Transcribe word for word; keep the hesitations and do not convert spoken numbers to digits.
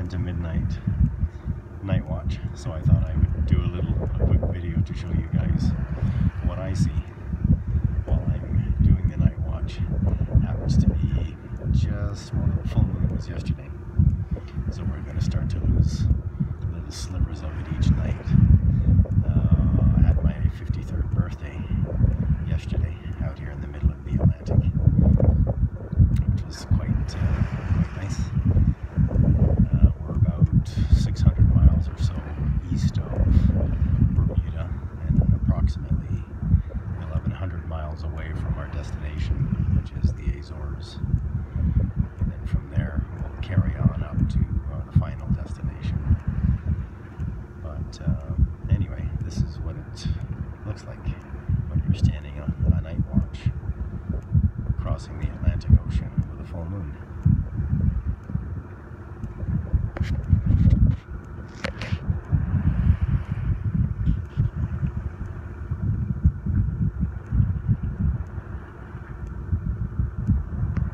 into midnight night watch, so I thought I would do a little a quick video to show you guys what I see.